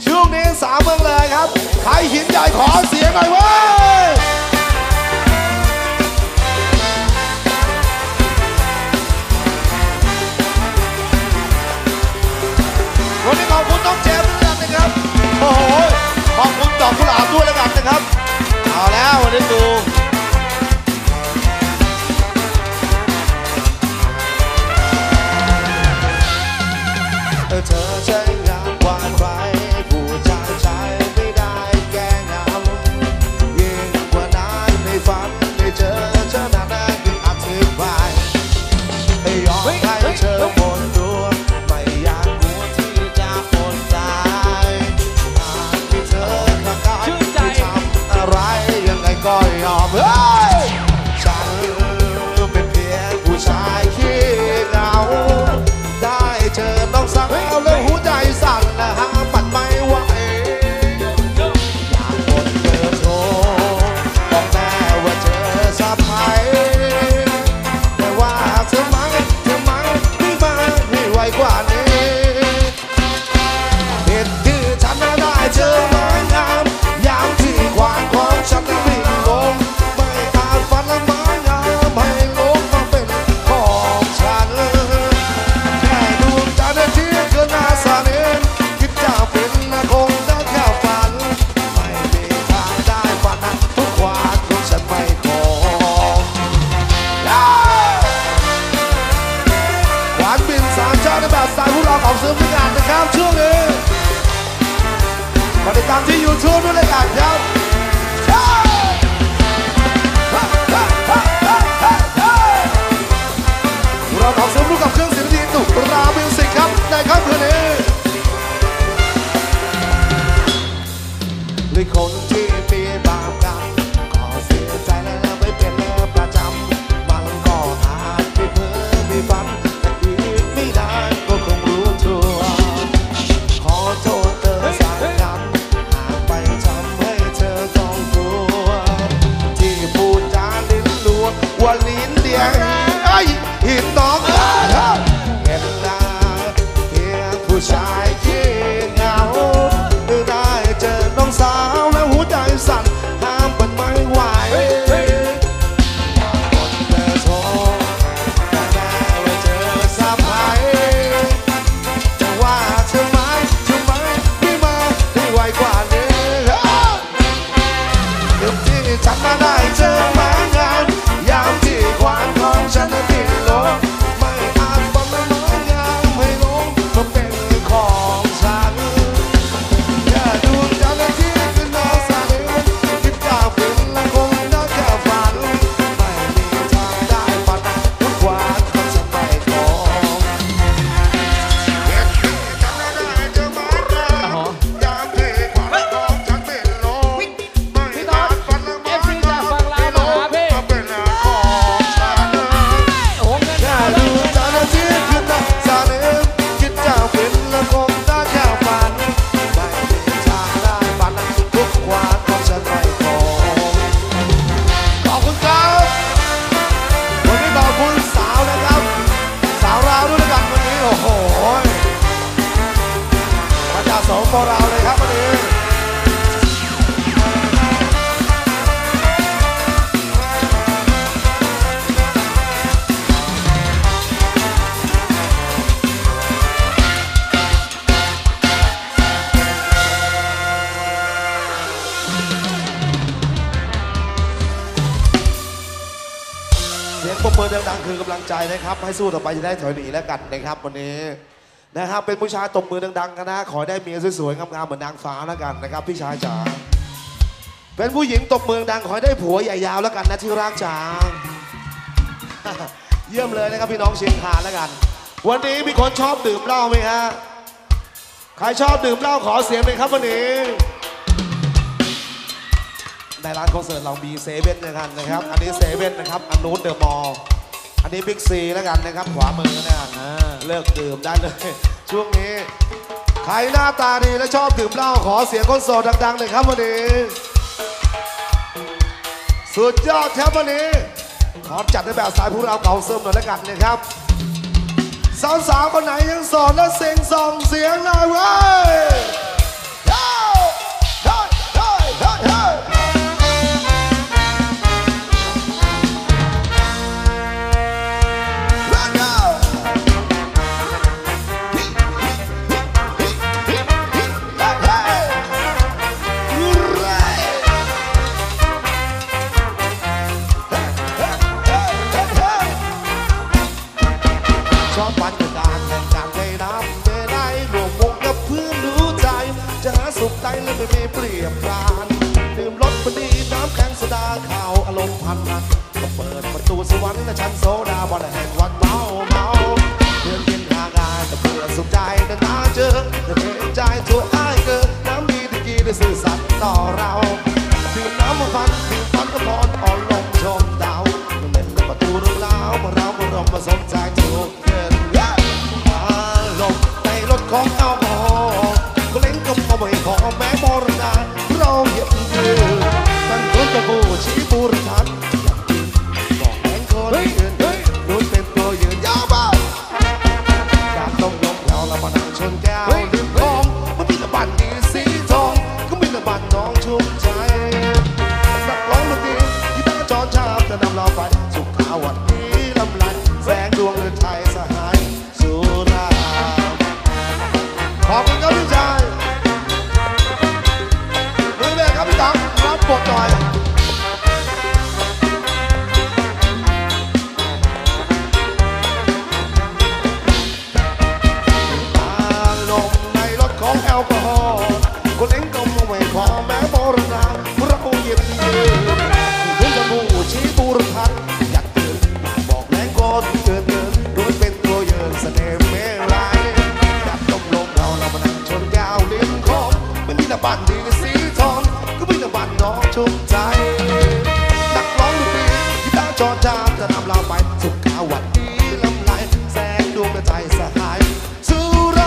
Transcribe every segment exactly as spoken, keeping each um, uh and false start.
ช่วงนี้สามเมืองเลยครับใครหินใหญ่ขอเสียงหน่อยเว้ยวันนี้ขอบคุณน้องเจมส์ด้วยนะครับโอ้โหขอบคุณดอกกุหลาบด้วยแล้วกันนะครับเอาแล้ววันนี้ดูเธอใช้งามกว่าใครผู้ชายใช้ไม่ได้แก้งามยิ่งกว่านั้นในฝันได้เจอเธอหน้าหน้ายิ่งอธิบายให้ยอมให้เธอหมดตัวไม่อยากกลัวที่จะอดตายหากที่เธอข้างกายที่ทำอะไรยังไงก็ยอมเฮ้ยฉันเป็นเพียงผู้ชายขี้เหงาได้เจอน้องสาวแล้วหัวใจสั่นนะหาปัดไม่ไหวอยากกดเบอร์โทรบอกแม่ว่าเจอสะพ้ายแต่ว่าเธอมาเธอมาไม่มาให้ไวกว่านี้เหตุที่ฉันได้เจอมางามยามที่ความของฉันไม่ลงไม่อาจฝันละมางามให้ลงมาเป็นของฉันแค่ดวงจันทร์ที่เกินอาสาเองคิดจะเป็นคงได้แค่ฝันไม่มีทางได้ฝันทุกความของฉันไม่ขอหวานบินสามชาติในแบบสายพวกเราของซื้อพิการนะครับช่วงนี้มาติดตามที่ ยูทูบ ด้วยเลยกันครับเราของซื้อรูปกับเครื่องเสียงดีตุกรามิวสิกครับในค่ำคืนนี้หรือคนที่มีบาปกรรมก็เสียใจและไม่เป็นประจำมันก็อาจมีเพ้อมีฝันแต่อีกไม่นานก็คงรู้ตัวขอโทษเธอสักคำหากไปทำให้เธอต้องกลัวที่พูดจาลิ้นลัวว่าลิ้นเดียงไอ้หินน้องเห็นหน้าเพียงผู้ชายขี้เหงาได้เจอน้องสาวแล้วหัวใจสั่นห้ามมันไม่ไหวอยากกดเบอร์โทรแต่แม่ว่าเจอสะพ้ายแต่ว่าเธอไม่เธอไม่ไม่มาให้ไวกว่านี้เดี๋ยวที่ฉันมาได้เจอมางานยามที่ความของฉันนั้นดิ้นรนไม่อาจฝันละไม้งามให้ลงมาเป็นของฉันแค่ดวงจันทร์ที่ขึ้นมาสาดคิดจะเป็นและคงได้แค่ฝันไม่มีทางได้ฝันทุกวันของฉันไม่ขอเห็นที่ฉันได้เจอมางามยามที่ความของฉันดิ้นรนไม่อาจฝันละไม้งามให้ลงมาเป็นของฉันแค่ดวงจันทร์ที่ขึ้นมาสาดคิดจะเป็นและคงได้แค่ฝันไม่มีทางได้ฝันทุกวันของฉันไม่ขอขอบคุณครับวันนี้ขอบคุณสาวนะครับสาวราวด้วยกันวันนี้โอ้โหมาจากสองปราวเลยครับวันนี้เสียงปรบมือดังๆคือกำลังใจนะครับให้สู้ต่อไปจะได้ถอยหนีแล้วกันนะครับวันนี้นะครับเป็นผู้ชายตบมือดังๆกันนะขอได้เมียสวยๆงามๆเหมือนนางฟ้าแล้วกันนะครับพี่ชายจ๋าเป็นผู้หญิงตบมือดังขอให้ได้ผัวใหญ่ยาวแล้วกันนะที่รักจ๋า เยี่ยมเลยนะครับพี่น้องเชียงคานแล้วกันวันนี้มีคนชอบดื่มเหล้าไหมฮะใครชอบดื่มเหล้าขอเสียงเลยครับวันนี้ในร้านคอนเสิร์ตเรามีเซเว่นนะครับนะครับอันนี้เซเว่นนะครับอันนู้นเดอะมอลล์อันนี้บิ๊กซีแล้วกันนะครับขวามือนะครับเลิกดื่มได้เลยช่วงนี้ใครหน้าตาดีและชอบดื่มเหล้าขอเสียงคนโสดดังๆเลยครับวันนี้สุดยอดครับวันนี้ขอจัดในแบบสายพวกเราเก่าเสริมหน่อยแล้วกันนะครับสาวๆคนไหนยังโสดและเสียงส่งเสียงหน่อยเว้ยและไม่มีเปรียบปรานดื่มรสมันดีน้ำแข็งโซดาข่าวอารมณ์พันนันก็เปิดประตูสวรรค์และชั้นโซดาบอลแห่งวันเมาเมาเดือนเย็นห่างกายแต่เพื่อสุขใจนานๆเจอแต่เกรงใจตัวอ้ายเกินน้ำดีตะกี้ได้สื่อสัตย์ต่อเราดื่มน้ำมาฟันดื่มฟันก็พรอ่อนลงชมดาวเล่นประตูเรื่องราวเมื่อเราเมื่อเรามาสนใจทุกเย็นอารมณ์ในรถของแอลกอฮอล์ก็เล่นก็มาไม่ขอแม้มรณะเราเหยียบยืนตั้งต้นตะกูชี้บูรทันบอกแหงคนอื่นนู้นเป็นตัวยืนยาวบ้าการต้มยำเราเรามานั่งชนแก้วดื่มของมันมีตะบันดีสีทองก็มีตะบันน้องชุ่มใจนักร้องดนตรีที่ตั้งจอนชาบจะนำเราไปสุขาวันนี้ลำลันแสงดวงเรือนไทยสหายสุราขอบคุณครับพี่ชายมือแม่ครับพี่ตังรับบทหน่อยอารมณ์ในรถของแอลกอฮอล์คนเล่นก็ไม่พอแม้มรณะเราเหยียบยืนคุณจะมูชี้บูรพันอยากเตือนบอกแรงก็เกินเกินโดยเป็นตัวยืนเสน่ห์เมรัยจับลมลมเราเรามานั่งชนยาวเลี้ยงของไม่มีตะบันดีสีทองก็มีตะบันน้องชุ่มใจนักร้องดนตรีกีตาร์จอจามจะนำเราไปสุขขาวันนี้ลำลายแสงดวงใจสหายสุรา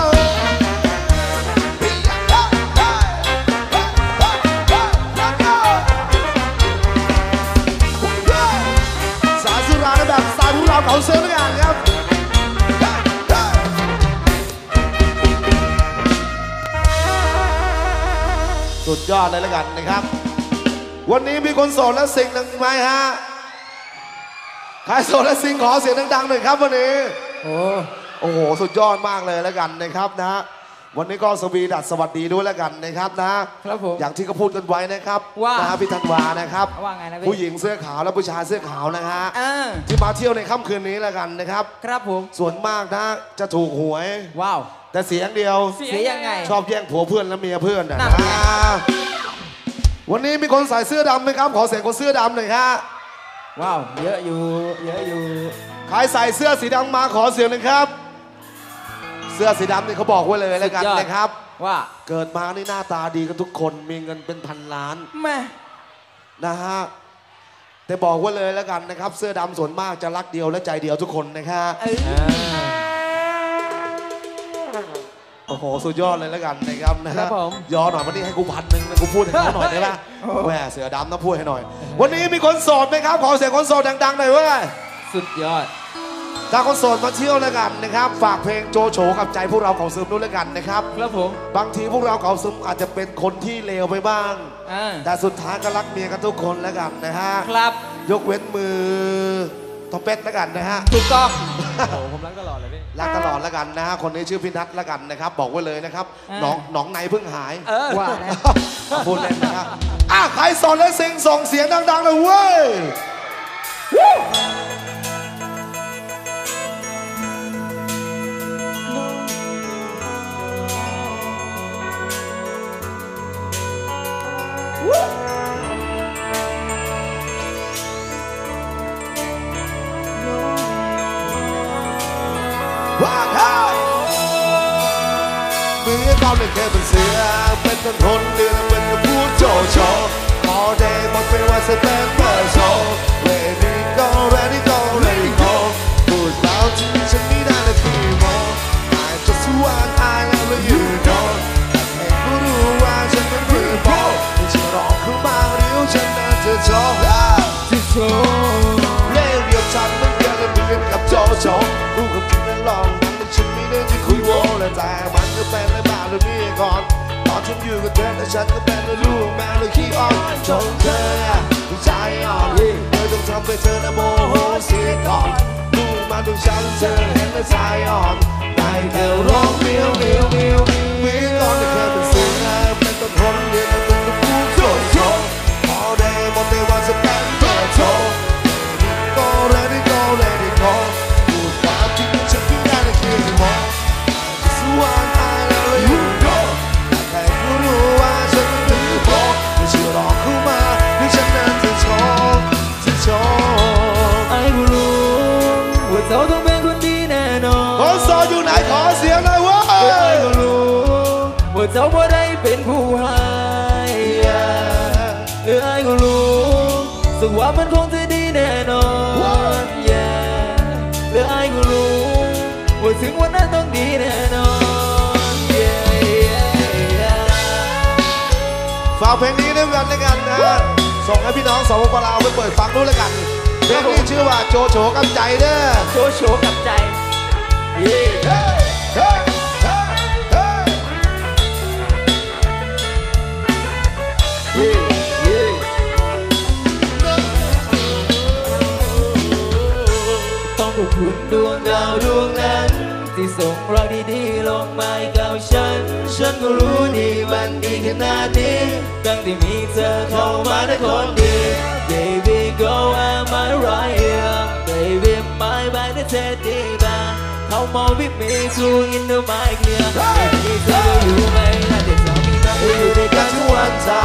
สายสุราในแบบสายพวกเราเขาเซิร์ฟด้วยกันครับสุดยอดเลยแล้วกันนะครับวันนี้มีคนโสดและสิงหนึ่งไหมฮะใครโสดและสิงขอเสียงดังๆหน่อยครับวันนี้โอ้โอ้โหสุดยอดมากเลยแล้วกันนะครับนะวันนี้ก็สวีดัสสวัสดีด้วยแล้วกันนะครับนะครับผมอย่างที่เขาพูดกันไว้นะครับว่านะพี่ธันวานะครับว่าไงนะผู้หญิงเสื้อขาวและผู้ชายเสื้อขาวนะฮะที่มาเที่ยวในค่ำคืนนี้แล้วกันนะครับครับผมส่วนมากนะจะถูกหวยว้าวแต่เสียงเดียวเสียยังไงชอบแย่งผัวเพื่อนและเมียเพื่อนนะวันนี้มีคนใส่เสื้อดำไหมครับขอเสียงคนเสื้อดำหน่อยครับว้าวเยอะอยู่เยอะอยู่ใครใส่เสื้อสีดำมาขอเสียงหนึ่งครับเสื้อสีดำนี่เขาบอกไว้เลยแล้วกันนะครับว่าเกิดมานี่หน้าตาดีกันทุกคนมีเงินเป็นพันล้านแม่นะฮะแต่บอกไว้เลยแล้วกันนะครับเสื้อดำส่วนมากจะรักเดียวและใจเดียวทุกคนนะครับโอ้โหสุดยอดเลยแล้วกันนะครับนะครับย้อนหน่อยวันนี้ให้กูพันหนึ่งนะกูพูดให้เขาหน่อยได้ไหมแหวเสือดำนะพูดให้หน่อยวันนี้มีคนโสดไหมครับขอเสียงคนโสดดังๆหน่อยเว้ยสุดยอดถ้าคนโสดมาเที่ยวแล้วกันนะครับฝากเพลงโจโฉกับใจพวกเราเขาซึมด้วยแล้วกันนะครับครับผมบางทีพวกเราเขาซึมอาจจะเป็นคนที่เลวไปบ้างแต่สุดท้ายก็รักเมียกันทุกคนแล้วกันนะฮะครับยกเว้นมือทอมเป็ดแล้วกันนะฮะถูกต้องโอ้ผมรักตลอดเลยพี่รักตลอดแล้วกันนะฮะคนนี้ชื่อพี่นัทแล้วกันนะครับบอกไว้เลยนะครับน้องน้องในเพิ่งหายว่าพูดเล่นนะครับอ่ะใครสอนและสิงส่งเสียงดังๆเลยเว้ยว่าเขาเมื่อเขาไม่เคยเป็นเสือเป็นต้นทนเดือนเป็นกระพูดโจโฉขอได้หมดไปว่าสเตนเปอร์โชเรดี้ก็เรดี้ก็เรดี้ก็พูดแล้วที่ฉันไม่ได้เลยพี่มอง I just want I love you know ให้ผู้รู้ว่าฉันเป็นมือโปไม่ใช่ร้องขึ้นมาเรียวฉันน่าจะโชว์ที่โชว์เล่เดียวฉันมันเกินเลยเหมือนกับโจโฉรู้กับที่นั่นลองฉันไม่ได้จะคุยโว้และแต่มันก็เป็นในบ้านเรานี่ก่อนตอนฉันอยู่กับเธอแต่ฉันก็เป็นลูกแม่เลยขี้อ่อนจนเธอใจอ่อนเธอต้องทำให้เธอนะโมโหเสียก่อนลูกมาดูฉันเธอเห็นแล้วใจอ่อนได้แต่ร้องเมียวเมียวเมียวเมียวก่อนที่เธอเป็นเสือเป็นต้นคนเดียวเป็นตะปูโจโฉพอได้หมดในวันจะเป็นเปิดโชว์ก็เลยได้ก็เลยได้ขอพูดความจริงฉันที่ได้ในคืนมองวันI love you know ใครก็รู้ว่าฉันรู้ให้เออไอ้ก็รู้สักวันมันคงจะดีแน่นอนเออไอ้ก็รู้ว่าถึงวันนั้นต้องดีแน่นอนฝากเพลงนี้ด้วยกันด้วยกันนะส่งให้พี่น้องสปปลาวไปเปิดฟังด้วยแล้วกันเพลงนี้ชื่อว่าโจโฉกับใจเด้อโจโฉกับใจต้องขอบคุณดวงดาวดวงนั้นที่ส่งรักดีๆลงมาให้กับฉันฉันก็รู้ดีมันดีขนาดนี้ตั้งแต่มีเธอเข้ามาในคนดี Baby go am I right here Baby my mind is steady back Come on with me to in the mic here Baby เธอรู้ไหมนะเด็กสาวมีรักจะอยู่ด้วยกันทุกวันใจ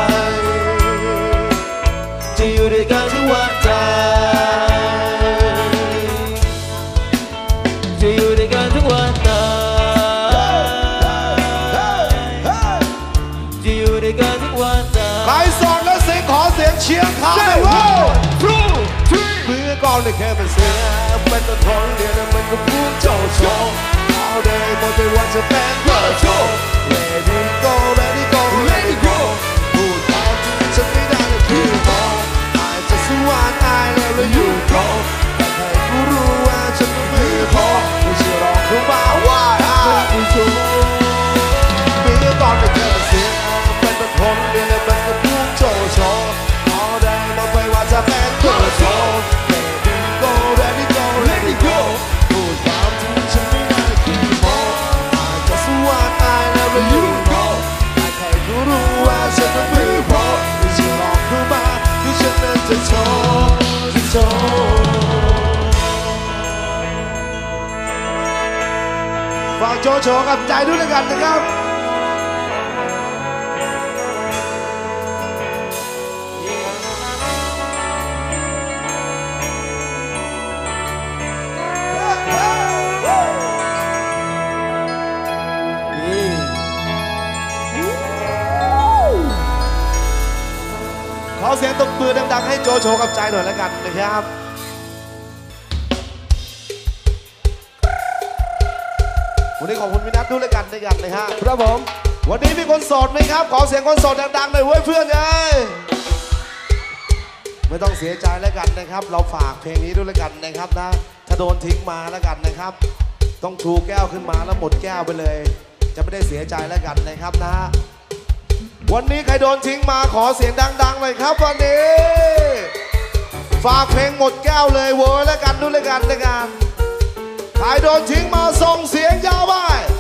จะอยู่ด้วยกันทุกวันใจจะอยู่ด้วยกันทุกวันใจจะอยู่ด้วยกันทุกวันใจใครสอนและเสียงขอเสียงเชียร์ขาเลยว้าวเมื่อก่อนได้แค่เป็นเสือเป็นต้นทองเดียวมันก็พูดโจโฉเอาได้หมดไม่ว่าจะเป็นเบอร์โช Let it go Let it go Let it go พูดตามที่ฉันไม่ได้เลยคือมองอาจจะสว่างอายแล้วแล้วอยู่ตรงแต่ให้กูรู้ว่าฉันไม่พอไม่ใช่รอคือมาว่าผู้ชมเมื่อก่อนได้แค่เป็นเสือเป็นต้นทองเดียวมันก็พูดโจโฉเอาได้หมดไม่ว่าจะเป็นเบอร์โชฝากโจโฉกับใจด้วยกันนะครับขอเสียงตบมือดังๆให้โจโฉกับใจหน่อยแล้วกันนะครับวันนี้ขอบคุณพี่นัทด้วยแล้วกันด้วยกันเลยฮะครับผมวันนี้มีคนโสดไหมครับขอเสียงคนโสดดังๆหน่อยเว้ยเพื่อนเอ้ยไม่ต้องเสียใจแล้วกันนะครับเราฝากเพลงนี้ด้วยแล้วกันนะครับนะถ้าโดนทิ้งมาแล้วกันนะครับต้องชูแก้วขึ้นมาแล้วหมดแก้วไปเลยจะไม่ได้เสียใจแล้วกันนะครับนะวันนี้ใครโดนทิ้งมาขอเสียงดังๆเลยครับวันนี้ฝากเพลงหมดแก้วเลยเว้ยแล้วกันด้วยแล้วกันด้วยกันใครโดนทิ้งมาส่งเสียงยาวไป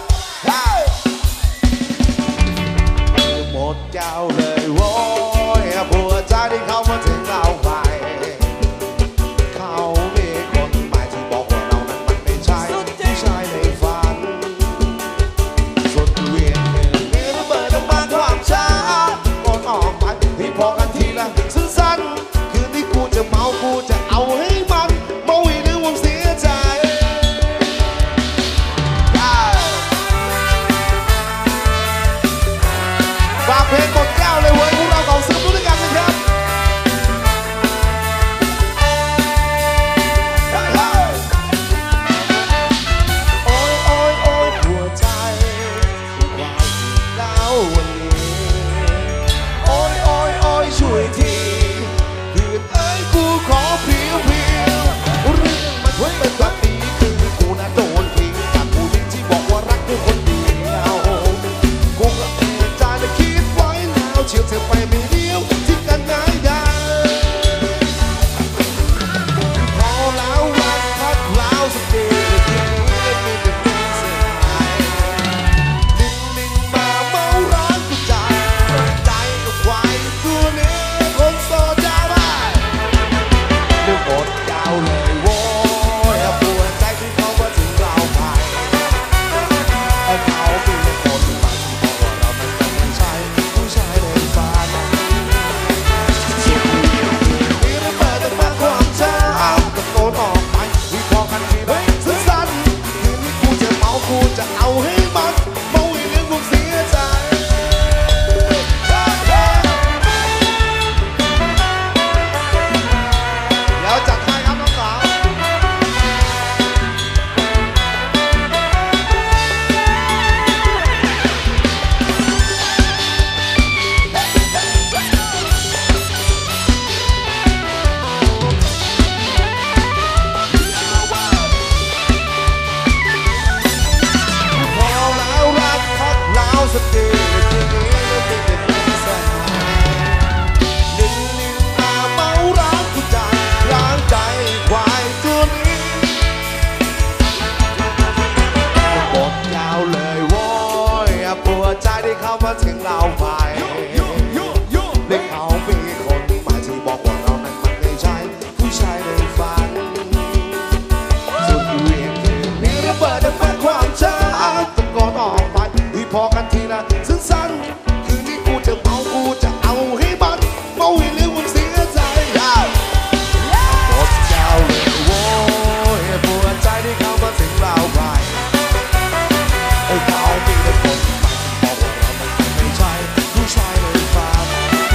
หมดแก้วเลยโว้ยผัวใจที่เขามาถึงเราไปเขามีคนใหม่ที่บอกว่าเรานั้นมันไม่ใช่ผู้ชายในฝันสุดเวียนหนึ่งมีระเบิดออกมาความช้าก่อนออกไปที่พอกันทีละสั้นๆคืนที่กูจะเมากูจะเอาให้มันเมาอีกหรือว่าเสียใจฝากเพลงกดแก้วเลยเว้ยพวกเราของซื้อด้วยกันนะครับโอ้ยโอ้ยโอ้ยหัวใจว่าดาววันนี้โอ้ยโอ้ยโอ้ยช่วยทีเพื่อนเอ้ยกูขอเพียวเพียวเรื่องมันเป็นแบบนี้คือกูน่ะโดนทิ้งจากผู้หญิงที่บอกว่ารักกูคนเดียวกูก็เองใจและคิดไว้แล้วเชียวเธอไปไม่เดียวทิ้งกันง่ายได้พอแล้ววันพัดแล้วสักเดือนที่ไม่มีแต่เพียงเสียหายลิงลิงมาเมาร้านกูใจใจกับควายตัวนี้คเราไปเด็กเขามีคนใหม่ที่บอกว่าเรานั้นมันไม่ใช่ผู้ชายในฝันสุดเวียนคืนนี้ระเบิดดังเป็นความช้าตะโกนออกไปที่พอกันทีละสั้นๆคืนนี้กูจะเมากูจะเอาให้มันเมาให้ลืมความเสียใจหมดเจ้าเลยโว้ยปวดใจที่เขามาถึงเราไปไอ้เขามีแต่คนใหม่ที่บอกว่าเรามันไม่ใช่ผู้ชายในฝัน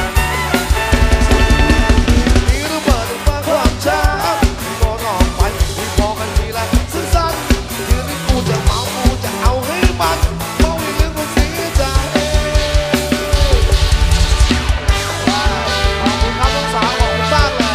นี่ระเบิดมาความช้าที่ก่อนออกไปที่พอกันทีละสั้นๆคืนนี้กูจะเมากูจะเอาให้มันเมาให้ลืมความเสียใจขอบคุณครับน้องสาวของผมมากเลย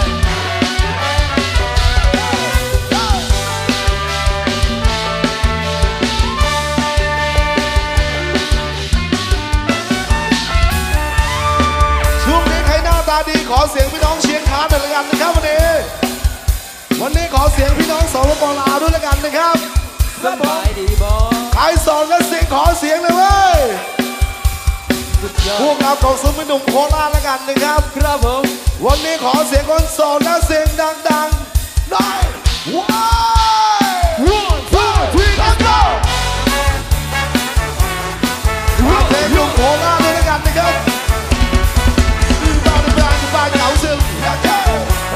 ช่วงนี้ใครหน้าตาดีขอเสียงพี่น้องเชียงคานหน่อยละกันนะครับวันนี้วันนี้ขอเสียงพี่น้องสปปลาวด้วยละกันนะครับสบายดีบอใครสอนและเสียงขอเสียงเลยเว้ยสุดยอพวดกเราของซุ้มเป็นหนุ่มโคราชละกันนะครับครับผมวันนี้ขอเสียงคนสอนและเสียงดังๆได้ว้าว one two three let's go เพลงหนุ่มโคราชด้วยละกันนะครับบ้านบ้านบ้านเหงาซึมอยากเจอ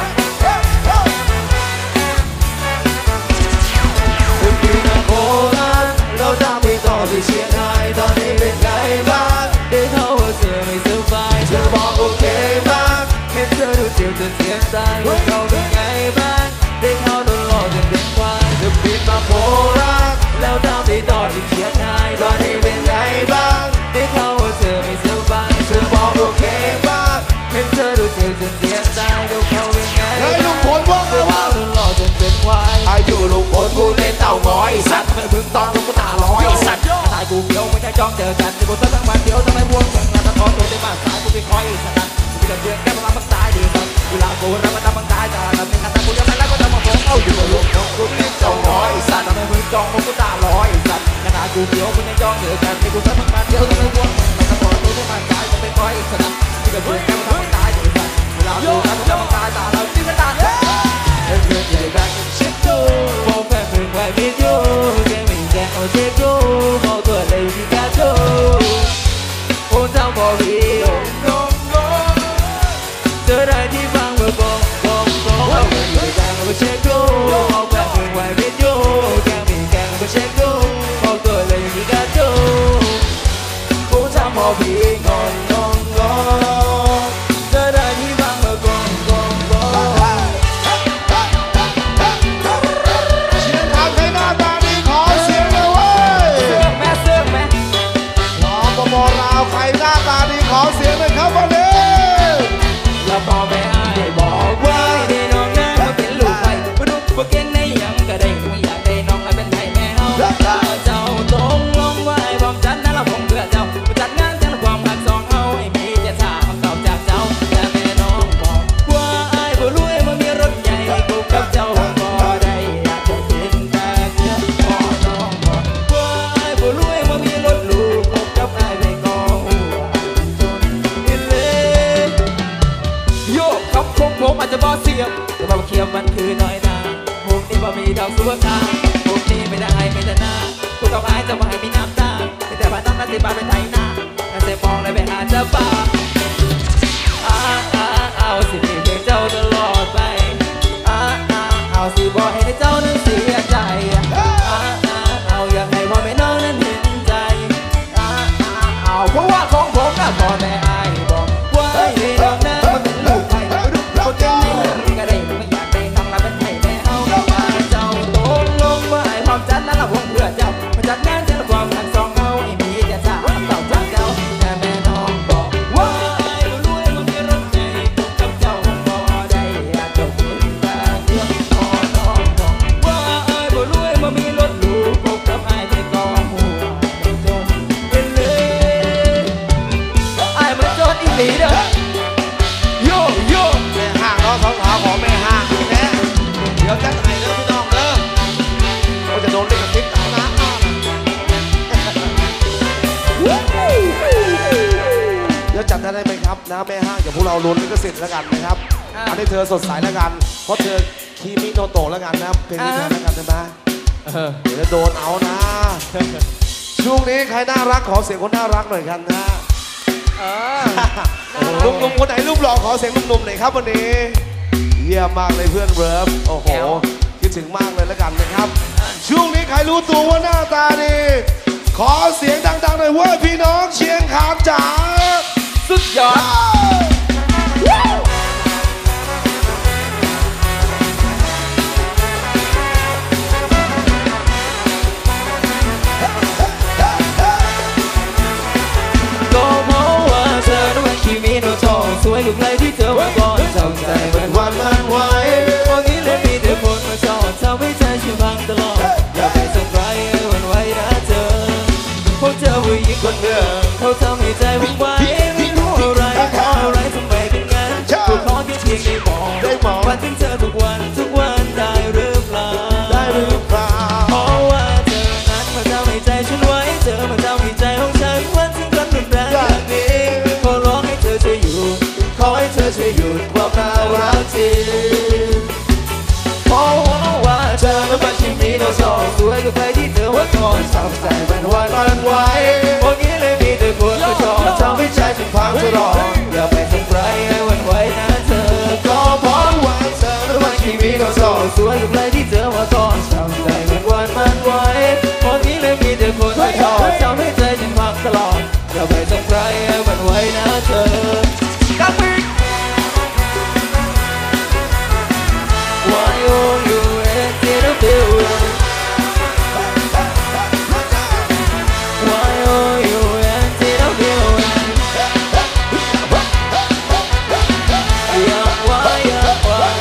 คุณพี่น้องโคราชเราตามไปต่อที่เชียงรายตอนนี้เป็นไงบ้างได้เข้าว่าเธอไม่สบายเธอบอกโอเคบ้างเห็นเธอดูเจ็บจนเสียใจว่าเขาเป็นไงบ้างได้เข้าโดนหลอกจนเป็นควายเธอบินมาโคราชแล้วตามไปต่อที่เชียงรายตอนนี้เป็นไงบ้างได้เข้าว่าเธอไม่สบายเธอบอกโอเคบ้างเห็นเธอดูเจ็บจนเสียใจว่าเขาเป็นไงเฮ้ยลุบ้างงพลว่าไงเธอวะโดนหลอกจนเป็นควายอายุลุงพลกูในเต่างอยสัตว์ทำไมมึงตอนมึงกูตาลอยสัตว์ตายกูเดียวไม่ใช่จ้องเจอกันที่กูตั้งทั้งวันเดียวทำไมพวกมึงงานตะท้อนตัวได้มากสายกูไม่คอยสัตว์กูจะเดือดแค่ประมาณตายดีสัตว์เวลากูรับมันทำมันตายจากนั้นในขณะกูยังไม่รักก็จะมาฟ้องเอาอยู่กับลุงน้องกูในเต่างอยสัตว์ทำไมมึงจ้องมึงกูตาลอยสัตว์ขนาดกูเดียวไม่ใช่จ้องเจอกันที่กูตั้งทั้งวันเดียวทำไมพวกมึงงานตะท้อนตัวได้มากสายกูไม่คอยสัตว์กูจะเดือดแค่ประมาณตายดีสัตว์เวลากูรับมันทำมันตายจากเราที่ไม่ตายเรื่องใหญ่แบบชิดดูมองแฟนมึงไว้ไม่อยู่แกไม่แกเอาเช็คดูมองตัวเลยที่กาโจโอ้เจ้าบอกพี่โอ้งงงเจอได้ที่ฟังเมื่อกงกงกงเอาเงินไปแกงเอาไปเช็คดูมองแฟนมึงไว้ไม่อยู่แกไม่แกเอาไปเช็คดูมองตัวเลยที่กาโจโอ้เจ้าบอกพี่งงงงเจอได้ที่ฟังเมื่อกงกงกงเชียงคานใครหน้าตาดีขอเสียงเลยเว้ยเสื้อแม่เสื้อแม่สปปลาวใครหน้าตาดีขอเสียงเลยครับวันนี้แล้วพ่อแม่อายบอกว่าได้น้องนั้นมาเป็นลูกไปมาดูว่าเก่งในยังก็ได้ไม่อยากได้น้องมาเป็นไทยแม่เฮาเจ้าตรงลงไว้พร้อมจัดนั้นละผมเพื่อเจ้าจัดงานแต่ละความหักสองเฮาให้มีจะถามคำตอบจากเจ้าแต่แม่น้องบอกว่าอายบ่รวยมามีรถใหญ่กูกับเจ้าบ่ได้อยากจะเป็นแต่เพื่อนพ่อน้องบอกว่าอายบ่รวยมามีรถหรูกูกับอายไปก็หัวจนอิเลโยกคำคงผมอาจจะบ่เสียบแต่บ่เคียมมันคือน้อยนาพวกนี้บ่มีดอกสุวรรณพวกนี้ไม่ได้ให้ไม่ได้นาพวกกับอายจะบ่ให้มีน้ำตาแต่บ้านน้องนั้นสิบ้านเป็นไทยนาแต่เสมองเลยไปหาเจ้าป่าอ้าอ้าเอาสิมีเพียงเจ้าตลอดไปอ้าอ้าเอาสิบ่ให้เจ้านั้นเสียใจอ้าอ้าเอาอยากให้พ่อแม่น้องนั้นเห็นใจอ้าอ้าเอาเพราะว่าของผมน่ะพ่อแม่อายบอกว่าให้น้องนั้นมาเป็นลูกไทยเราเก่งในเรื่องก็ได้ไม่อยากได้น้องมาเป็นไทยแม่เอามาเจ้าตกลงมาให้ความจัดนั้นละวงเพื่อเจ้ามาจัดงานแต่ละความทั้งสองเอาให้มีจะสามต่อจากเจ้าแต่แม่น้องบอกว่าไอ้รวยมันมีรถใหญ่กับเจ้าบ่ได้อยากจะเป็นแต่เพื่อนพ่อน้องบอกว่าไอ้บ่รวยมันมีรถหรูพบกับไอ้ไปกองหัวจนเป็นเลยไอ้มันจนอีหลีเด้อโยโย่แม่ห้างเนาะสาวๆของแม่ห้างนี่แม่เดี๋ยวจะไหนเด้อพี่น้องเด้อเขาจะโดนเล่นกับทิปตามน้ำธอจัดได้ไหมครับนะแม่ห้างกับพวกเราลุ้นลิขสิทธิ์แล้วกันนะครับอันนี้เธอสดใสแล้วกันเพราะเธอคีมิโนโตะแล้วกันนะเพลงนี้เธอแล้วกันใช่ไหมเดี๋ยวจะโดนเอานะช่วงนี้ใครน่ารักขอเสียงคนน่ารักหน่อยกันนะหนุ่มๆคนไหนรูปหล่อขอเสียงหนุ่มๆหน่อยครับวันนี้เยี่ยมมากเลยเพื่อนเบิร์ฟโอ้โหคิดถึงมากเลยแล้วกันนะครับช่วงนี้ใครรู้ตัวว่าหน้าตาดีขอเสียงดังๆหน่อยว่าพี่น้องเชียงคานจ๋าสุดยอดสวยลูกไรที่เธอว่าก่อนทำใจมันวันมันไหววันนี้เลยมีแต่คนมาชอบทำให้ใจฉันพังตลอดอย่าไปสงสัยวันไหวนะเธอพวกเธอผู้หญิงคนเดิมเขาทำให้ใจผมไหวไม่รู้อะไรเพราะอะไรทำไมเป็นงั้นกูขอแค่เพียงได้มองวันถึงเธอทุกวันทุกวันได้หรือเปล่าได้หรือเปล่าเพราะว่าเธอนั้นมาทำให้ใจฉันไหวเธอมาทำให้ใจของฉันวันถึงกันรุนแรงแบบนี้ขอร้องให้เธอช่วยอยู่ขอให้เธอช่วยหยุดความน่ารักจริงเพราะว่าเธอนั้นมันที่มีโนโซสวยกับใครที่เธอว่าก่อนทำใจมันวันมันไหววันนี้เลยมีแต่คนมาชอบทำให้ใจฉันพังตลอดอย่าไปสงสัยให้วันไหวนะเธอก็เพราะว่าเธอนั้นมันที่มีโนโซสวยกับใครที่เธอว่าก่อนทำใจมันวันมันไหววันนี้เลยมีแต่คนมาชอบทำให้ใจฉันพังตลอดอย่าไปสงสัยให้วันไหวนะเธอWhy are you in the building? Why are you in the building? Yeah, why, yeah, why?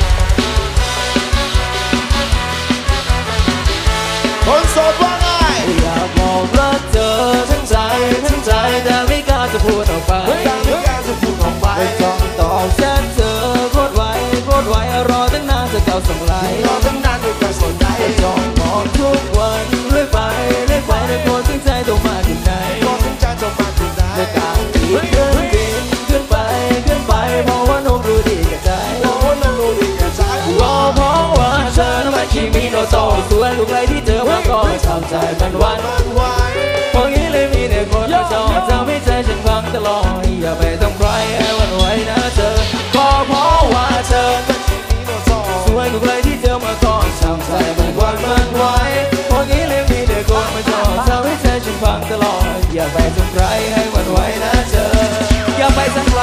คนโสดว่าไงอยากบอกรักเธอทั้งใจทั้งใจแต่ไม่กล้าจะพูดออกไปไม่กล้าจะพูดออกไปไม่ต้องตอบแชทเธอโคตรไวโคตรไวรอตั้งนานจะเก่าส่งไลน์รอตั้งนานจะเก่าส่งไลน์จ้องมองทุกวันเรื่อยไปเรื่อยไปแต่คนถึงใจต้องมาถึงไหนคนถึงใจต้องมาถึงไหนจะก้าวอีกเกินบินขึ้นไปขึ้นไปเพราะว่าน้องรู้ดีกับใจเพราะว่าน้องรู้ดีกับใจก็เพราะว่าเธอนั้นมันคีมีโนโตสวยลูกไรที่เธอว่าก่อนทำใจมันวันมันไหวพองี้เลยมีแต่คนมาชอบทำให้ใจฉันฟังตลอดอย่าไปต้องใครให้วันไหวนะเธอก็เพราะว่าเธอสวยลูกไรที่เธอมาก่อนทำใจมันวันมันไหวพองี้เลยมีแต่คนมาชอบทำให้ใจฉันฟังตลอดอย่าไปต้องใครให้วันไหวนะเธออย่าไปต้องใคร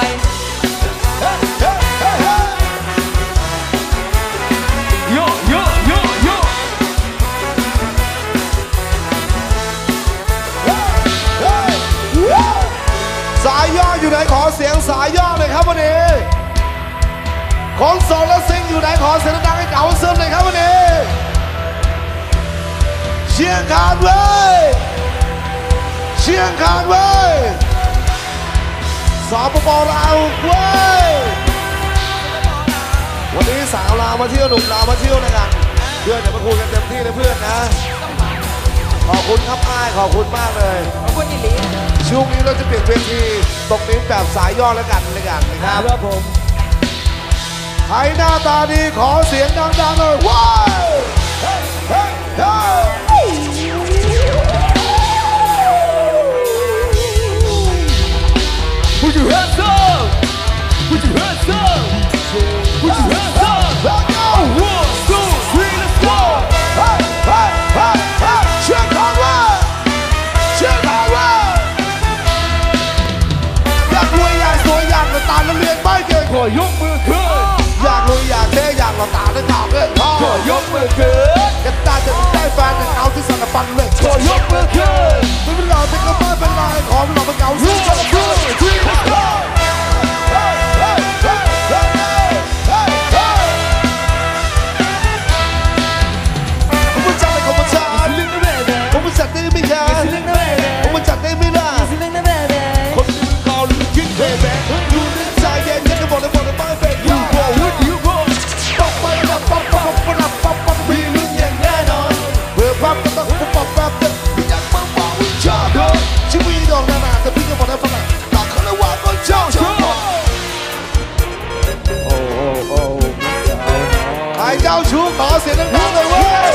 โยโยโยโยสายย่ออยู่ไหนขอเสียงสายย่อหน่อยครับวันนี้คนโสดและซิงอยู่ไหนขอเสียงดังให้เก๋าซึมหน่อยครับวันนี้เชียงคานเว้ยเชียงคานเว้ยสปปลาวเว้ยวันนี้สาวลาวมาเที่ยวหนุ่มลาวมาเที่ยวนะกันเพื่อนจะมาคุยกันเต็มที่นะเพื่อนนะขอบคุณครับอ้ายขอบคุณมากเลยขอบคุณอีหลีช่วงนี้เราจะเปลี่ยนเวทีตกนี้แบบสายย่อแล้วกันเลยกันนะครับครับผมใครหน้าตาดีขอเสียงดังๆเลยว้าวเฮ้ยเฮ้ยเฮ้ย Put your hands up Put your hands up Put your hands up Let's go One, two, three, let's go Hey, hey, hey, hey เชียงคานเว้ยเชียงคานเว้ยอยากรวยอยากสวยอยากหน้าตาและเรียนไม่เก่งขอยกมือขึ้นอยากรวยอยากเท่อยากหล่อตาและข่าวเงินทองขอยกมือขึ้นกันตาจะได้แฟนแต่เอาที่สั่งฟันเลยขอยกมือขึ้นไม่เป็นเราแต่ก็ไม่เป็นไรขอเป็นเราเป็นเก่าสู้สู้สู้สู้ผมจัดได้ผมจัดผมจัดได้ไม่แค่ผมจัดได้ไม่ล่ะคนที่เขาคิดเบบี้ดูในใจเย็นๆก็บอกเลยบอกเลยไม่เป็นยูโก้วูดยูโก้ป๊อปไปป๊อปป๊อปป๊อปป๊อปป๊อปป๊อปมีลุ้นอย่างแน่นอนเพื่อป๊อปก็ต้องป๊อปป๊อปป๊อปอยากมาบอกวิจารณ์ชีวิตดอกนานาแต่พี่ก็บอกได้ฝรั่งต่างคนละว่าก็ขอเสียงดังๆเลยเว้ย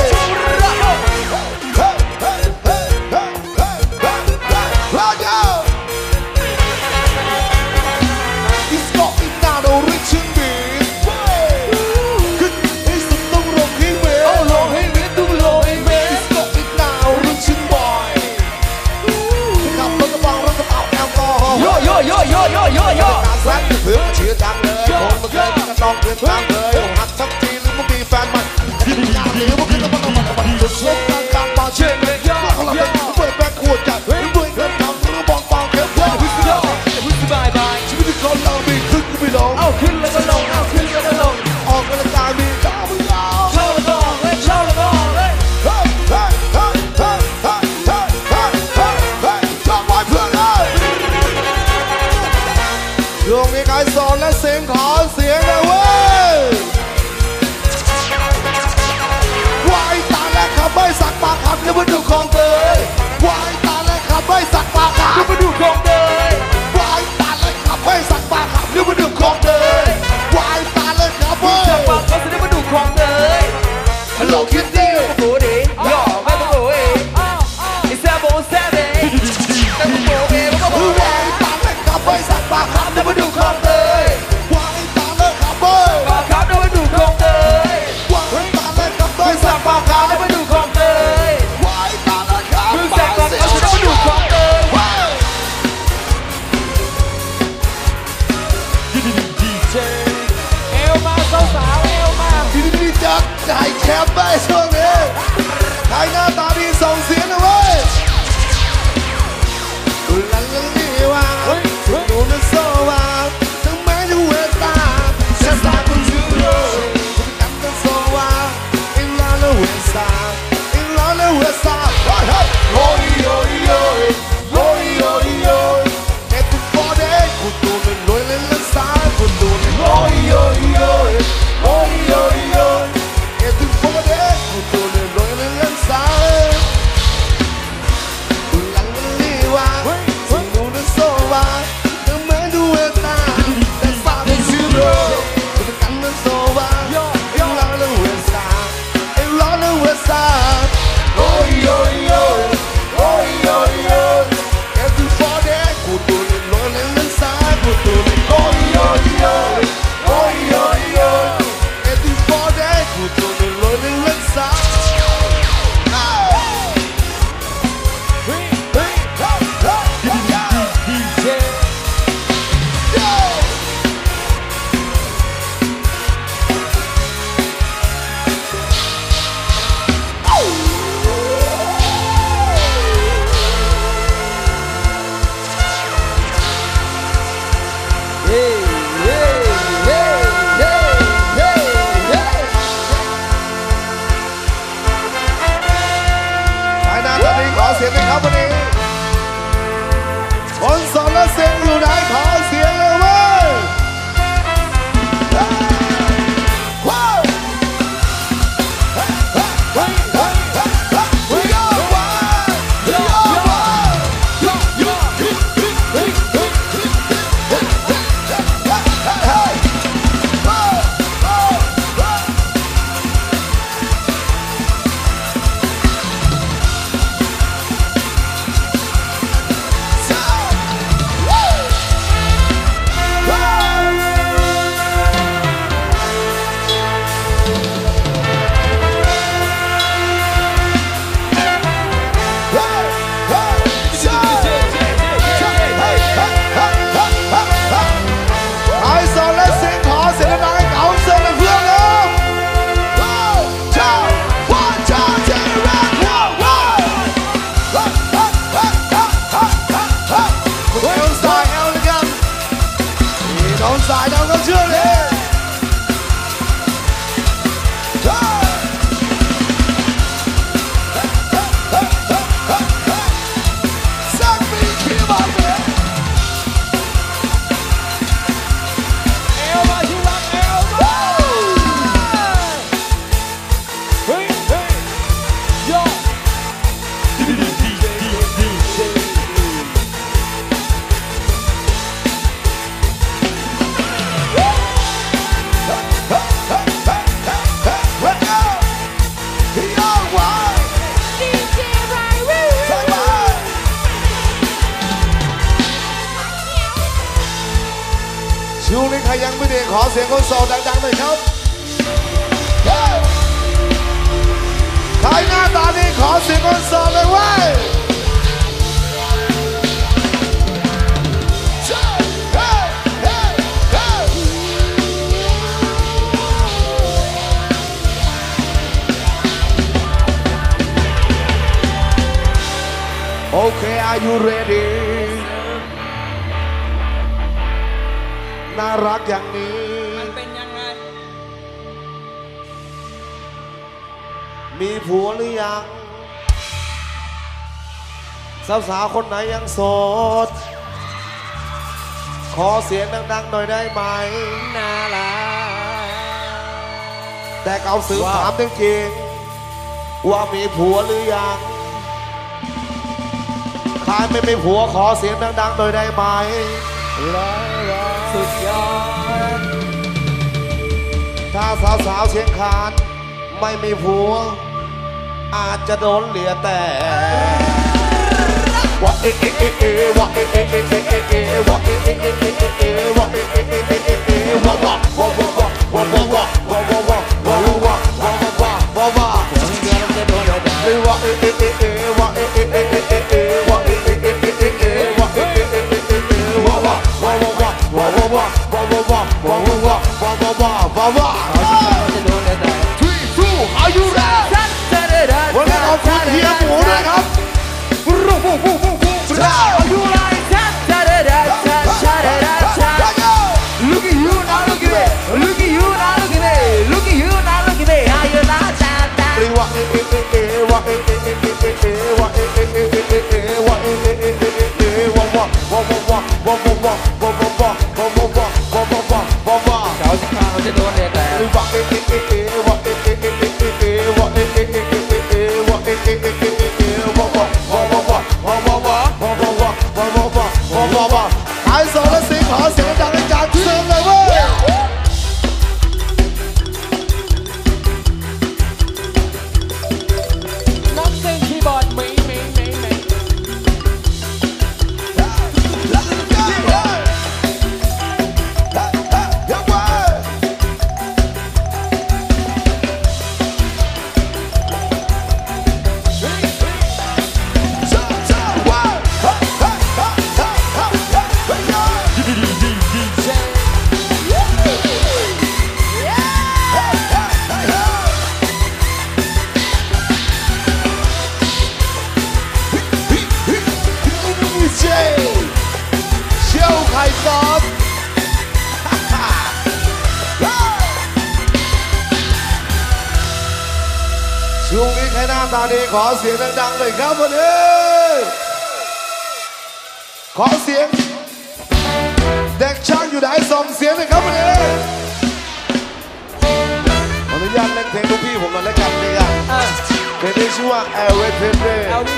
โยโยโยโยโยการแซงเพื่อเชื่อจังเลยคนมาเคยก็ต้องเปลี่ยนตามเลยหักสักทีหรือมึงมีแฟนใหม่ที่งานหรือมึงก็ต้องมาต้องมาจุดลบกลางกลางมาเช่นเลยย่อย่อเปิดแบกขวดจัดด้วยเงินทำหรือบอกฟังแค่ว่าหุ่นย่อหุ่นสบายบายชีวิตคนเรามีขึ้นก็ไม่ลงเอาขึ้นแล้วก็ลงเอาขึ้นแล้วก็ลงออกกำลังกายมีก้าวไม่ยาวเข้าแล้วก็ออกเลยเข้าแล้วก็ออกเลยเฮ้ยเฮ้ยเฮ้ยเฮ้ยเฮ้ยเฮ้ยเฮ้ยเฮ้ยเฮ้ยชอบไว้เพื่อนเลยช่วงนี้ใครสอนและเสียงขอเสียงเลยเว้ยวายตาและขับไม่สักปากขับเดี๋ยวมาดูของเตยวายตาและขับไม่สักปากขับเดี๋ยวมาดูของเตยวายตาและขับไม่สักปากขับเดี๋ยวมาดูของเตยวายตาและขับไม่สักปากขับเดี๋ยวมาดูของเตยฮัลโหลคิดดิโอ้ดิย่อแม่โอ้ยไอ้แซ่บโอ้แซ่บเด้แม่โอ้เอ๋ก็บอกวายตาและขับไม่สักปากขับเดี๋ยวมาดูของเตยวายตาและขับไม่ปากขับเดี๋ยวมาดูของเตยวายตาและขับไม่สักปากขับเดี๋ยวมาดูของเตยวายตาและขับไม่สักปากขับเดี๋ยวมาดูของเตยเอวมาสาวๆเอวมาพี่พี่จัดจ่ายแคปได้ช่วงนี้ใครหน้าตาดีส่งเสียงนะเว้ยลันลันนี่ว่าดูนั่นโซว่าทั้งแม้จะเวตาฉันสายคนชื่อโรฉันกันนั่นโซว่าอิงลาเลเวสาอิงลาเลเวสาโอ้ยโอ้ยโอ้ยโอ้ยโอ้ยโอ้ยโอ้ยเอ็ดตุฟอร์เดย์กูตัวเป็นรวยเล่นเล่นสายกูตัวเป็นโอ้ยโอ้ยโอ้ยโอ้ยโอ้ยโอ้ยเอ็ดตุฟอร์เดย์กูตัวเป็นรวยเล่นเล่นสายลันลันนี่ว่าดูนั่นโซว่าทั้งแม้จะเวตาแต่สายคนชื่อโรฉันกันนั่นโซว่าอิงลาเลเวสาอิงลาเลเวสาโอ้ยโอ้ยโอ้ยโอ้ยโอ้ยโอ้ยเอ็ดตุฟอร์เดย์กูตัวเป็นรวยเล่นเล่นสายกูตัวเป็นโอ้ยโอ้ยโอ้ยโอ้ยโอ้ยโอ้ยเอ็ดตุฟอร์เดย์กูตัวเป็นรวยเล่นเล่นสายเฮ้ยเฮ้ยเฮ้ยเฮ้ยดีเจเสียงเลยครับวันนี้คนสอนและเสียงอยู่ไหนขอเสียงเลยเว้ยว้าวเฮ้ยเฮ้ยเฮ้ยเฮ้ยเฮ้ยเฮ้ยโย่ว้าวโย่ว้าวโย่โย่เฮ้ยเฮ้ยเฮ้ยเฮ้ยเฮ้ยเฮ้ยเฮ้ยเฮ้ยเฮ้ยเฮ้ยว้าวว้าวว้าวสายดาวก็เชื่อเลยสักปีที่มาเป็นเอวมาที่รักเอวมาเฮ้ยเฮ้ยโย่ช่วงนี้ใครยังไม่ได้ขอเสียงคนโสดดังๆหน่อยครับใครหน้าตาดีขอเสียงคนโสดเลยเว้ยโอเค are you ready น่ารักอย่างนี้มันเป็นยังไงมีผัวหรือยังสาวๆคนไหนยังโสดขอเสียงดังๆหน่อยได้ไหมน่ารักแต่เขาสืบถามจริงๆว่ามีผัวหรือยังใครไม่มีผัวขอเสียงดังๆหน่อยได้ไหมสุดยอดถ้าสาวๆเชียงคานไม่มีผัวอาจจะโดนเหลียแต่ว่าเอ๊ะเอ๊ะเอ๊ะว่าเอ๊ะเอ๊ะเอ๊ะเอ๊ะเอ๊ะว่าเอ๊ะเอ๊ะเอ๊ะเอ๊ะว่าเอ๊ะเอ๊ะเอ๊ะเอ๊ะว่าว่าว่าว่าว่าว่าว่าว่าว่าว่าว่าว่าว่าว่าว่าหรือว่าเอ๊ะเอ๊ะเอ๊ะว่าเอ๊ะเอ๊ะเอ๊ะเอ๊ะเอ๊ะว่าเอ๊ะเอ๊ะเอ๊ะเอ๊ะเอ๊ะว่าเอ๊ะเอ๊ะเอ๊ะเอ๊ะเอ๊ะว่าว่าว่าว่าว่าว่าว่าว่าว่าว่าว่าว่าว่าว่าว่า three two are you ready วันนี้ขอบคุณเฮียหมูด้วยครับรูปูปูปูปู are you ready look at you now look at me look at you now look at me look at you now look at me are you ready ว่าเอ๊ะเอ๊ะเอ๊ะว่าเอ๊ะเอ๊ะเอ๊ะเอ๊ะว่าเอ๊ะเอ๊ะเอ๊ะเอ๊ะเอ๊ะว่าเอ๊ะเอ๊ะเอ๊ะเอ๊ะว่าว่าว่าว่าว่าว่าว่าว่าว่าว่าว่าว่าว่าว่าว่าว่าเขาจะฆ่าเขาจะโดนเลยแต่ว่าเอ๊ะเอ๊ะเอ๊ะว่าเอ๊ะเอ๊ะเอ๊ะเอ๊ะว่าเอ๊ะเอ๊ะเอ๊ะเอ๊ะว่าเอ๊ะเอ๊ะเอ๊ะเอ๊ะว่าว่าว่าว่าว่าว่าว่าว่าว่าว่าว่าว่าว่าว่าใครโสดและสิขอเสียงดังให้จานเชิญเลยเว้ยช่วงนี้ใครหน้าตาดีขอเสียงดังๆเลยครับวันนี้ขอเสียงเด็กช่างอยู่ไหนส่งเสียงเลยครับวันนี้ขออนุญาตเล่นเพลงลูกพี่ผมหน่อยแล้วกันเนี่ยเพลงที่ชื่อว่า Everyday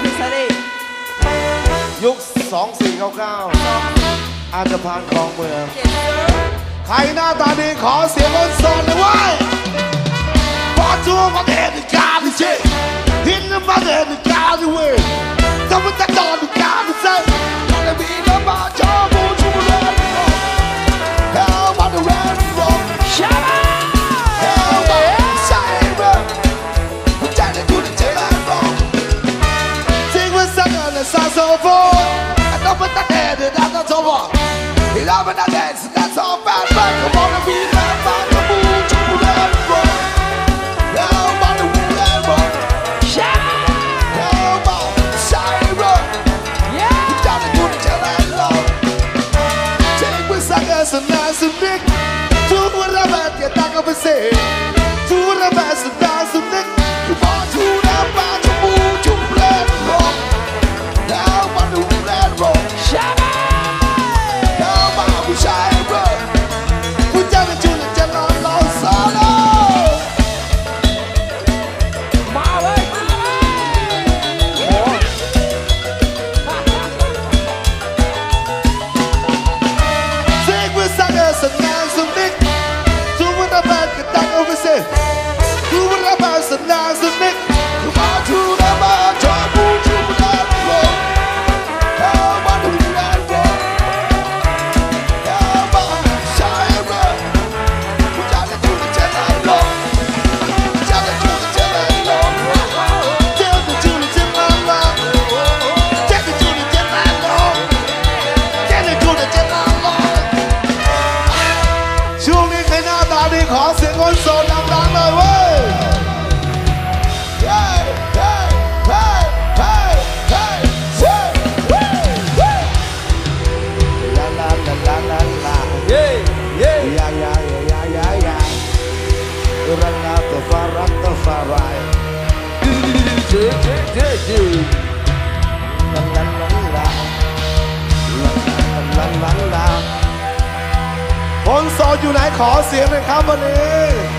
ยุคสองสี่เก้าเก้าอาจจะผ่านคลองเมืองใครหน้าตาดีขอเสียงคนโสดเลยว่าFatuma de God is it. In the mother the God away. Some of the dog the God is it. Gonna be the my job to run. How about the run rock? Shut up. How about the siren? We try to do the tail and rock. Sing with song on the saxophone. I know but that head that's not over. He love it dance, that's all bad. Come on and be the man the moon to run rock. And that's a big to whatever you talk of a say to whatever so that's a big you want to the bad to move to red rock now on the red rock shut up now on the shy rock put down the tune and tell on low solo my way Singers and dance and big to win the back and down over say เดือดดื้อลาลาลาลาลาลาลาคนโสดอยู่ไหนขอเสียงหน่อยครับวันนี้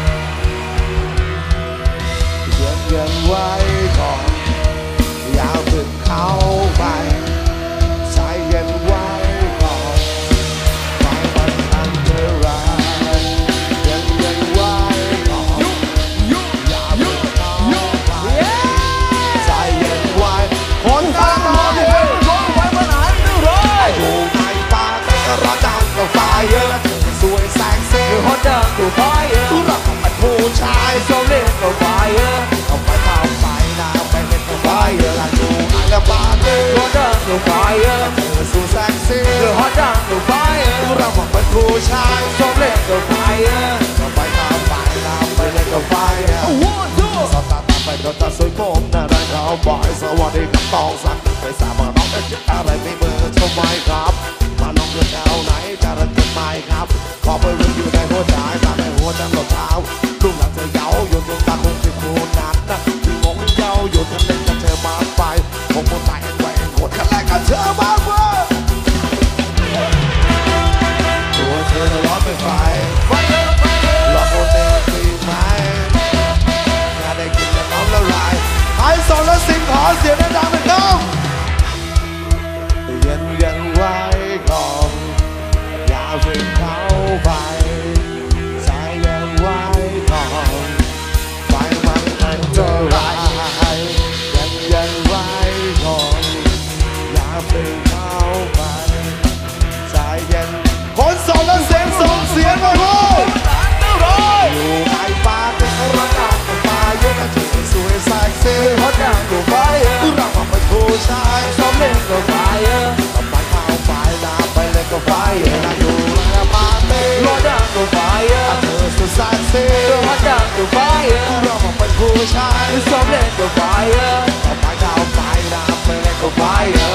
เย็นเย็นไว้ก่อนอย่าเพิ่งเข้าไปใจเย็นไว้ก่อนไฟมันอันตรายเย็นเย็นไว้ก่อนอย่าเพิ่งเข้าไปใจเย็นไว้คนกำลังรออยู่ร้องไว้เมื่อไหร่ไม่รู้อยู่ในป่าแต่ก็ร้อนดังกว่าไฟเยอะสวยแสงสีฮอตดังกูไฟเออเราเป็นผู้ชายชอบเล่นกับไฟเออเอาไปเผาไฟนะไปเล่นกับไฟเยอะละดูไอ้ละบาดเลยฮอตดังกูไฟเออเธอสู้แสงสีฮอตดังกูไฟเออเราเป็นผู้ชายชอบเล่นกับไฟเออเอาไปเผาไฟนะไปเล่นกับไฟเยอะ one two สตาร์ทไปรถจะสวยผมนะได้เขาบอยสวัสดีกับตองสักไปสาบน้องจะคิดอะไรไม่เบอร์ทำไมครับมาลองเดินแถวไหนจะรักกันไหมครับขอไปรู้อยู่ในหัวใจตาในหัวใจหลดเท้าลูกหลังเธอเย้าหยุดดวงตาคงคือคูนั้นนะที่งงเย้าหยุดเล่นกับเธอมาไปคงคงตายแหวนโคตรขั้นแรกกับเธอมาเมื่อตัวเธอร้อนไม่ไฟหลอกคนเองตีไหมงานได้กินแล้วน้ำละลายใครสอนแล้วสิ่งขอเสียงดังๆเลยครับเย็นเย็นไว้ก่อนอย่าเพิ่งเข้าไปใจเย็นไว้ก่อนไฟมันอันตรายเย็นเย็นไว้ก่อนอย่าเพิ่งเข้าไปใจเย็นคนสอนแล้วเสียงส่งเสียงมาเลยอยู่ในป่าเป็นระดับป่าเยอะนะที่สวยแสกเสียฮอตดังกูไฟเออเราเป็นผู้ชายชอบเล่นกับไฟเออทำไมเข้าไปนะไปเล่นกับไฟนะอยู่ในป่าเต้ฮอตดังกูไฟเออเธอสุดแสนเสียฮอตดังกูไฟเออเราเป็นผู้ชายชอบเล่นกับไฟเออทำไมเข้าไปนะไปเล่นกับไฟ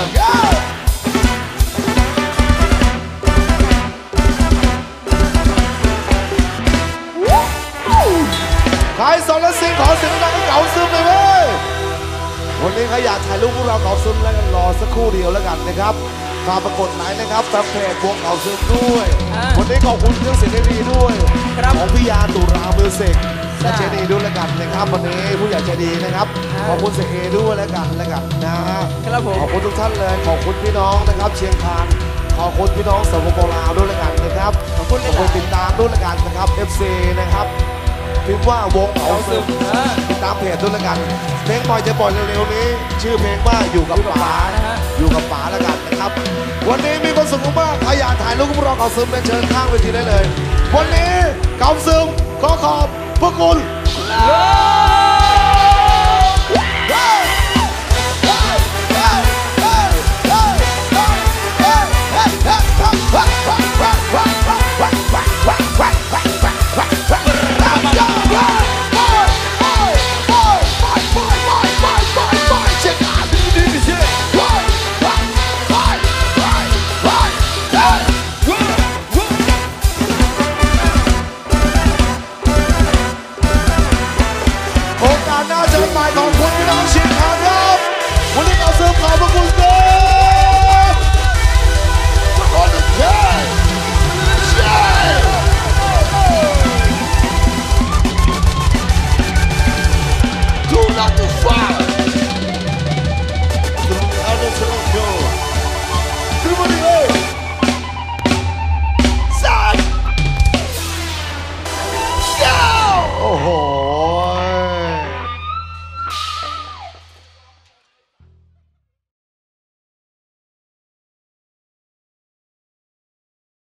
ใครสอนและสิ่งขอเสียงดังให้เก๋าซึมเลยเว้ยวันนี้ใครอยากถ่ายรูปพวกเราเก๋าซึมแล้วกันรอสักครู่เดียวแล้วกันนะครับฝากปรากฏไลน์นะครับแฟนเพจวงเก๋าซึมด้วยวันนี้ขอบคุณเครื่องเสียงดีๆด้วยของพี่ยาตุรามิวสิกและเจดีด้วยแล้วกันนะครับวันนี้ผู้ใหญ่ใจดีนะครับขอบคุณเสเอด้วยแล้วกันแล้วกันนะฮะครับผมขอบคุณทุกท่านเลยขอบคุณพี่น้องนะครับเชียงคานขอบคุณพี่น้องสปปลาวด้วยแล้วกันนะครับขอบคุณติดตามด้วยแล้วกันนะครับ เอฟ ซี นะครับพิมพ์ว่าวงเก๋าซึมติดตามเพจด้วยแล้วกันเพลงปล่อยจะปล่อยเร็วๆนี้ชื่อเพลงว่าอยู่กับป๋าอยู่กับป๋าแล้วกันนะครับวันนี้มีความสุขมากใครอยากถ่ายรูปกับพวกเราเก๋าซึมเชิญข้างเวทีได้เลยวันนี้เก๋าซึมขอขอบพระคุณเย้